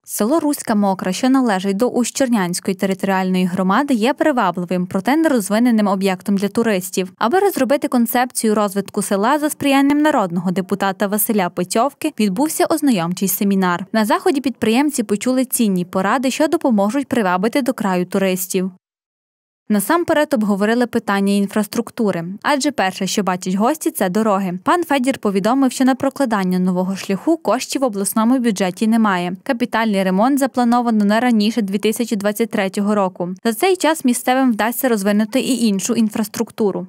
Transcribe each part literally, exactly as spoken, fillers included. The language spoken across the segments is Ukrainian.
Село Руська Мокра, що належить до Ущернянської територіальної громади, є привабливим, проте нерозвиненим об'єктом для туристів. Аби розробити концепцію розвитку села за сприянням народного депутата Василя Петьовки, відбувся ознайомчий семінар. На заході підприємці почули цінні поради, що допоможуть привабити до краю туристів. Насамперед обговорили питання інфраструктури, адже перше, що бачать гості – це дороги. Пан Федір повідомив, що на прокладання нового шляху коштів в обласному бюджеті немає. Капітальний ремонт заплановано не раніше дві тисячі двадцять третього року. За цей час місцевим вдасться розвинути і іншу інфраструктуру.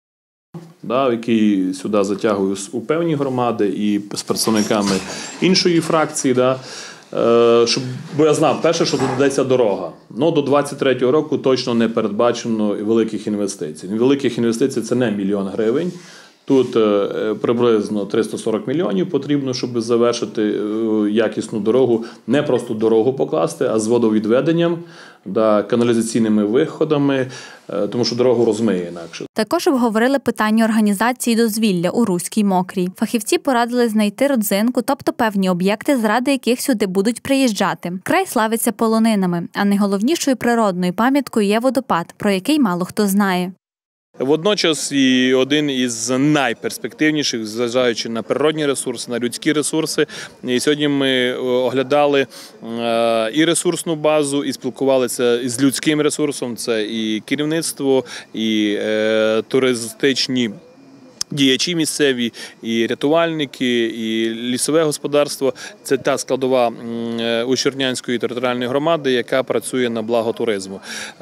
Да, який сюди затягує у певні громади і з представниками іншої фракції. Да. Щоб, бо я знав, перше, що додаться дорога. Ну, до двадцять третього року точно не передбачено великих інвестицій. Великих інвестицій – це не мільйон гривень. Тут приблизно триста сорок мільйонів потрібно, щоб завершити якісну дорогу. Не просто дорогу покласти, а з водовідведенням, да, каналізаційними виходами, тому що дорогу розмиє інакше. Також обговорили питання організації дозвілля у Руській Мокрій. Фахівці порадили знайти родзинку, тобто певні об'єкти, заради яких сюди будуть приїжджати. Край славиться полонинами, а найголовнішою природною пам'яткою є водопад, про який мало хто знає. Водночас і один із найперспективніших, зважаючи на природні ресурси, на людські ресурси. І сьогодні ми оглядали і ресурсну базу, і спілкувалися з людським ресурсом. Це і керівництво, і туристичні діячі місцеві, і рятувальники, і лісове господарство. Це та складова Ущернянської територіальної громади, яка працює на благо туризму.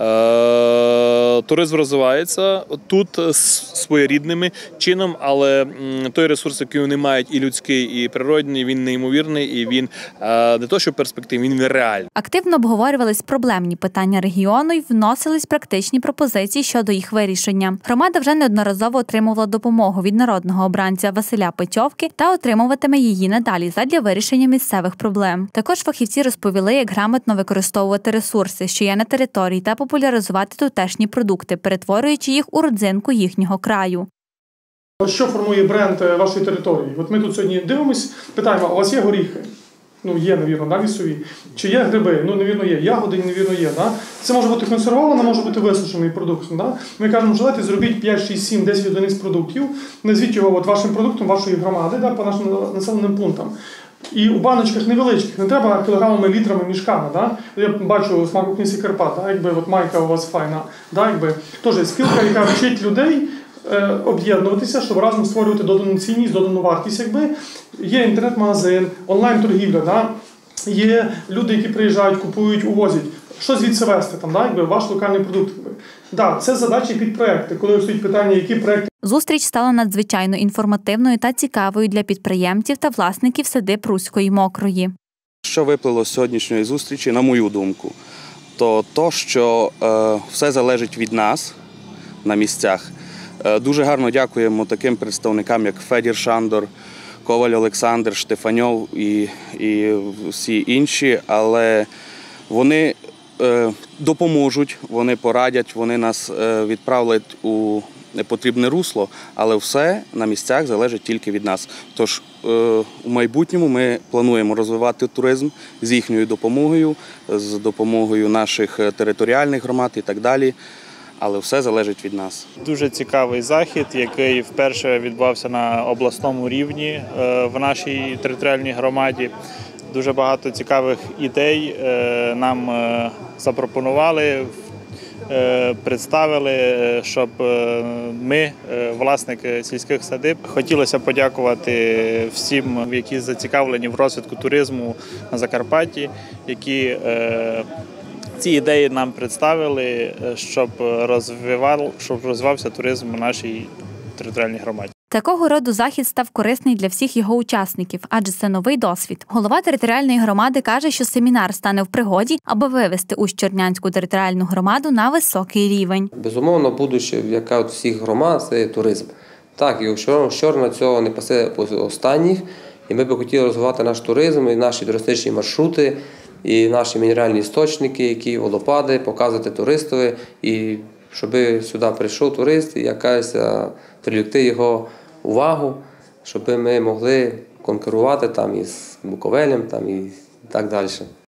Туризм розвивається тут своєрідними чином, але той ресурс, який вони мають, і людський, і природний, він неймовірний, і він не то, що перспективний, він реальний. Активно обговорювались проблемні питання регіону і вносились практичні пропозиції щодо їх вирішення. Громада вже неодноразово отримувала допомогу від народного обранця Василя Петьовки та отримуватиме її надалі задля вирішення місцевих проблем. Також фахівці розповіли, як грамотно використовувати ресурси, що є на території, та популяризувати тутешні продукти, перетворюючи їх у родзинку їхнього краю. Що формує бренд вашої території? От ми тут сьогодні дивимось, питаємо, у вас є горіхи? Ну, є, навірно, да, лісові. Чи є гриби? Ну, навірно, є. Ягоди, навірно, є. Да? Це може бути консервовано, може бути висушений продукт. Да? Ми кажемо, що давайте зробіть п'ять, шість, сім, десять одиниць продуктів, назвіть його от вашим продуктом, вашої громади, да, по нашим населеним пунктам. І у баночках невеличких, не треба кілограмами, літрами, мішками. Да? Я бачу смак у князі Карпат, да? Якби от майка у вас файна. Да? Якби, теж спілка, яка вчить людей об'єднуватися, щоб разом створювати додану цінність, додану вартість. Якби. Є інтернет-магазин, онлайн-торгівля, да? Є люди, які приїжджають, купують, увозять. Що звідси вести, там, да? Якби, ваш локальний продукт. Да, це задачі під проекти, коли стоїть питання, які проекти. Зустріч стала надзвичайно інформативною та цікавою для підприємців та власників садиб Руської Мокрої. Що виплило з сьогоднішньої зустрічі, на мою думку, то то, що е, все залежить від нас на місцях. Е, дуже гарно дякуємо таким представникам, як Федір Шандор, Коваль Олександр, Штефаньов і, і всі інші, але вони е, допоможуть, вони порадять, вони нас е, відправлять у потрібне русло, але все на місцях залежить тільки від нас. Тож е, у майбутньому ми плануємо розвивати туризм з їхньою допомогою, з допомогою наших територіальних громад і так далі. Але все залежить від нас. Дуже цікавий захід, який вперше відбувався на обласному рівні в нашій територіальній громаді. Дуже багато цікавих ідей нам запропонували, представили, щоб ми, власники сільських садиб, хотілося подякувати всім, які зацікавлені в розвитку туризму на Закарпатті, які ці ідеї нам представили, щоб розвивав, щоб розвивався туризм у нашій територіальній громаді. Такого роду захід став корисний для всіх його учасників, адже це новий досвід. Голова територіальної громади каже, що семінар стане в пригоді, аби вивести Ущернянську територіальну громаду на високий рівень. Безумовно, будуще, яка от всіх громад, це туризм. Так, і Ущерна цього не пасе останніх, і ми б хотіли розвивати наш туризм, і наші туристичні маршрути, і наші мінеральні істочники, які водопади, показувати туристові, і щоб сюди прийшов турист і якась привлекти його увагу, щоб ми могли конкурувати там із Буковелем там, і так далі.